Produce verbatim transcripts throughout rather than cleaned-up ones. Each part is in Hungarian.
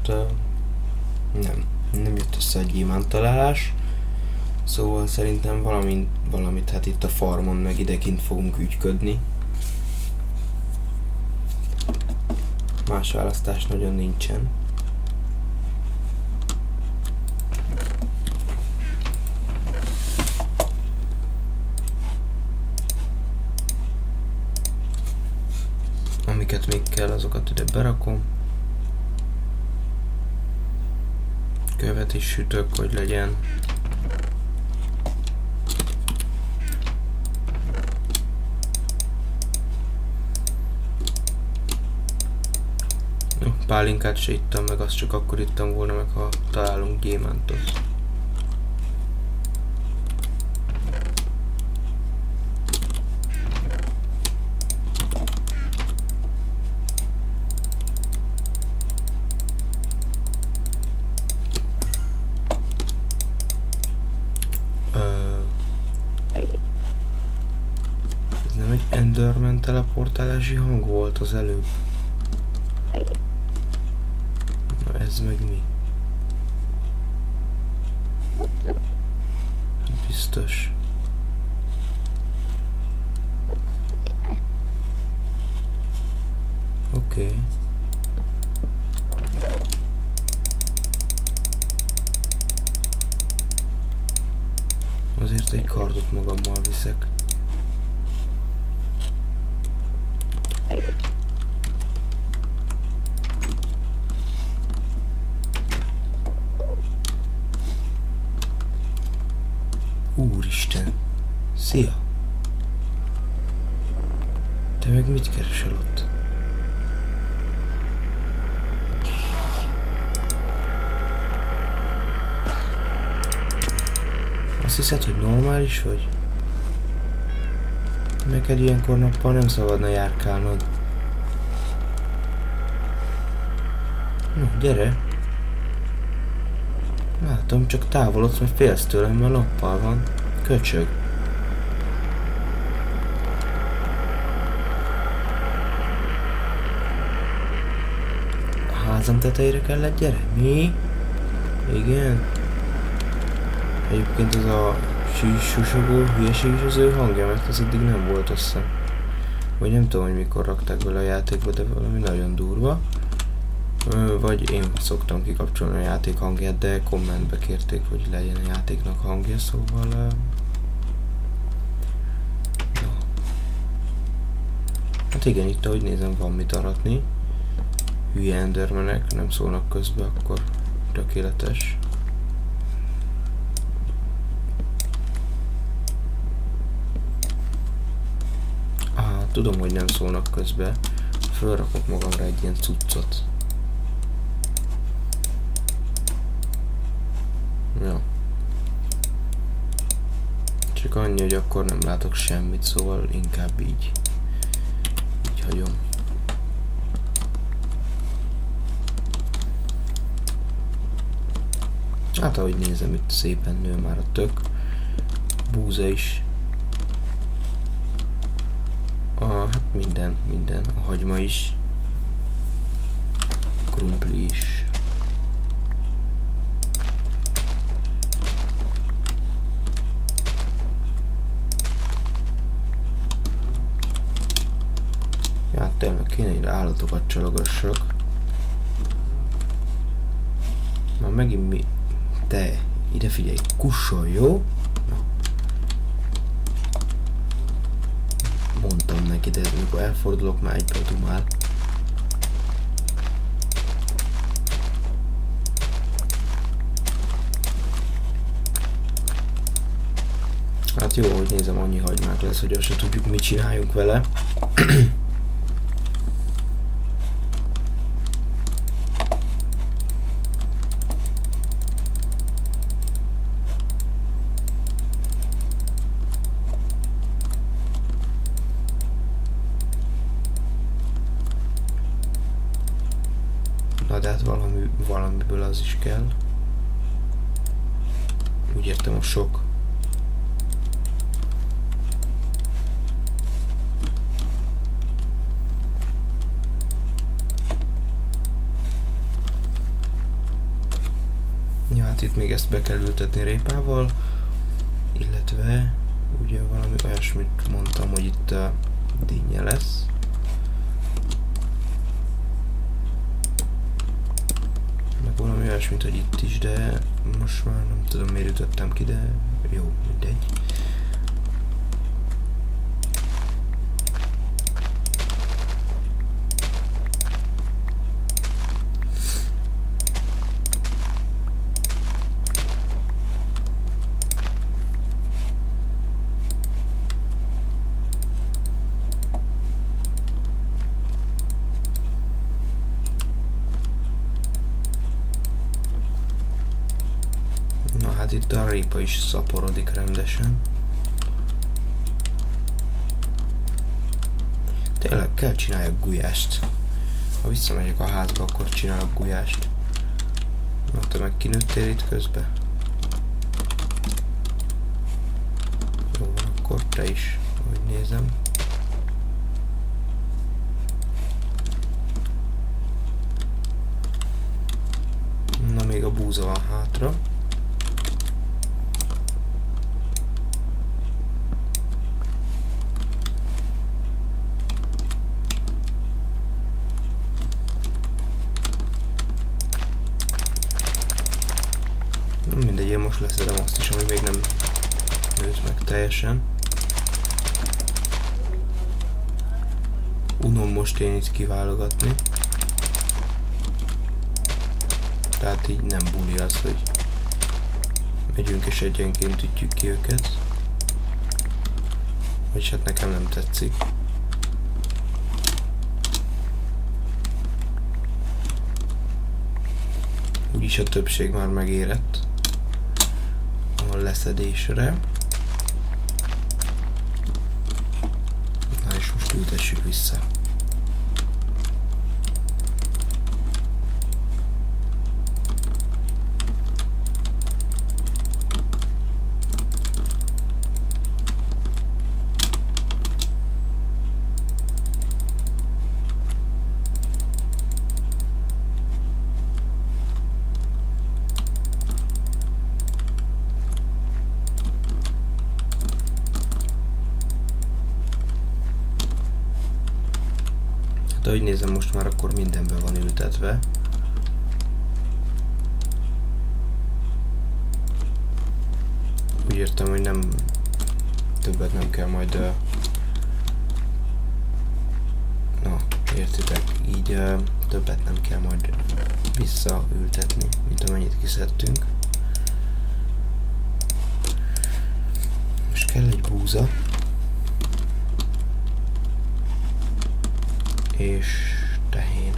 hát uh, nem, nem jött össze a gyémánt találás. Szóval szerintem valamint, valamit hát itt a farmon meg idekint fogunk ügyködni. Más választás nagyon nincsen. Amiket még kell, azokat ide berakom. Követ is sütök, hogy legyen. Jó, pálinkát se ittam meg, azt csak akkor ittam volna meg, ha találunk gyémántot. Enderman teleportálási hang volt az előbb. Na ez meg mi? Biztos. Oké. Okay. Azért egy kardot magammal viszek. Úristen! Szia! Te meg mit keresel ott? Azt hiszed, hogy normális vagy? Neked ilyenkor nappal nem szabadna járkálnod. No, gyere! Látom, csak távolodsz, mert félsz tőlem, mert nappal van. Köcsög. A házam tetejére kellett, gyere? Mi? Igen? Egyébként az a susogó hülyeség is az ő hangja, mert az eddig nem volt össze. Vagy nem tudom, hogy mikor rakták bele a játékba, de valami nagyon durva. Vagy én szoktam kikapcsolni a játék hangját, de kommentbe kérték, hogy legyen a játéknak hangja, szóval... No. Hát igen, itt ahogy nézem, van mit aratni. Hülye endermenek, nem szólnak közbe, akkor tökéletes. Ah, tudom, hogy nem szólnak közbe. Fölrakok magamra egy ilyen cuccot. Ja. Csak annyi, hogy akkor nem látok semmit, szóval inkább így. Így hagyom. Hát ahogy nézem, itt szépen nő már a tök. Búza is. Ah, hát minden, minden. A hagyma is. Krumpli is. Ja, tényleg kéne ide állatokat csalogassak. Már megint mi... Te, ide figyelj, kussolj, jó? Na. Mondtam neki, de mikor elfordulok, már egyből dumál. Hát jó, hogy nézem, annyi hagymák lesz, hogy azt se tudjuk, mit csináljunk vele. Na de hát valami, valamiből az is kell. Úgy értem, a sok. hát itt még ezt be kell ültetni répával, illetve ugye valami olyasmit mondtam, hogy itt a dinnye lesz. Meg valami olyasmit, hogy itt is, de most már nem tudom miért ütöttem ki, de jó, mindegy. Hát itt a répa is szaporodik rendesen. Tényleg kell csináljak gulyást. Ha visszamegyek a házba, akkor csinálok gulyást. Na, te meg kinőttél itt közben? Jó van, akkor te is, ahogy nézem. Na, még a búza van hátra. Mindegy, én most leszedem azt is, ami még nem nőtt meg teljesen. Unom most én itt kiválogatni. Tehát így nem buli az, hogy megyünk és egyenként ütjük ki őket. Vagyis hát nekem nem tetszik. Úgyis a többség már megérett a leszedésre. Na és most ültessük vissza. De ahogy nézem, most már akkor mindenben van ültetve. Úgy értem, hogy nem többet nem kell majd uh, na, értitek, így uh, többet nem kell majd visszaültetni, mint amennyit kiszedtünk. Most kell egy búza. És tehén.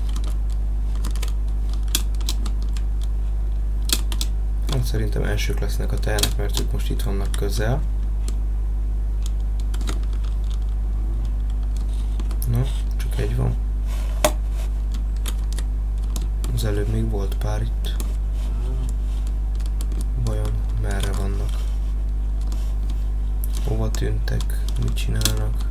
Hát szerintem elsők lesznek a tehenek, mert ők most itt vannak közel. Na, csak egy van. Az előbb még volt pár itt. Vajon merre vannak? Hova tűntek? Mit csinálnak?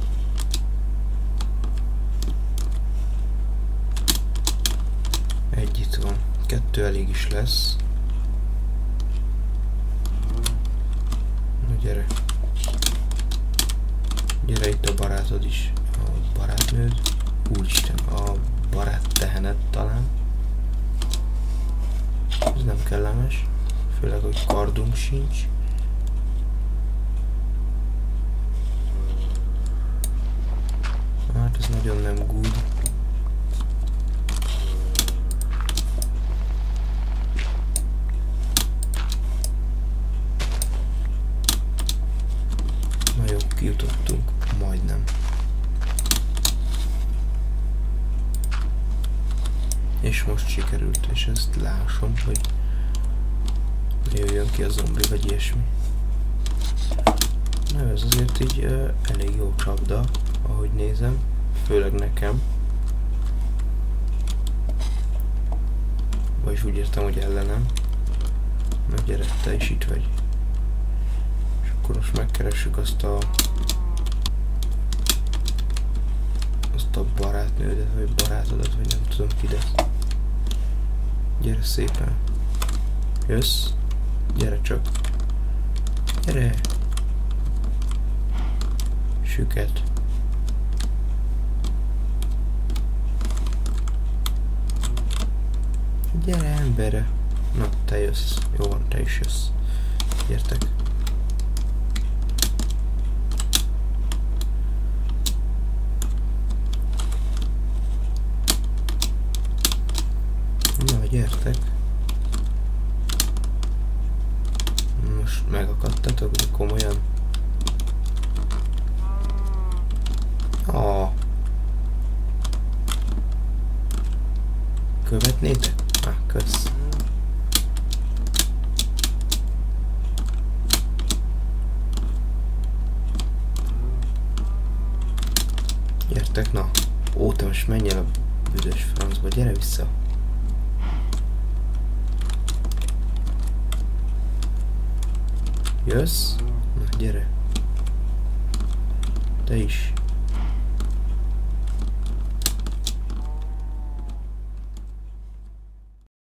Egy itt van. Kettő elég is lesz. Na gyere. Gyere itt a barátod is. A barátnőd. Úristen, a barát tehenet talán. Ez nem kellemes. Főleg, hogy kardunk sincs. Hát ez nagyon nem good. Kijutottunk, majdnem. És most sikerült, és ezt lásom, hogy jöjjön ki a zombi, vagy ilyesmi. Na ez azért így uh, elég jó csapda, ahogy nézem, főleg nekem. Vagyis úgy értem, hogy ellenem. Na gyere, te is itt vagy. És akkor most megkeressük azt a azt a barátnődet, vagy barátodat, vagy nem tudom ki, de gyere szépen. Jössz? Gyere csak. Gyere! Süket. Gyere emberre! Na, te jössz. Jó van, te is jössz. Gyertek. Na, gyertek. Most megakadtatok, de komolyan. Ah. Követnétek? Ah, kösz. Gyertek, na. Ó, te most menj el a büdös francba, gyere vissza. Jössz? Na, gyere. Te is.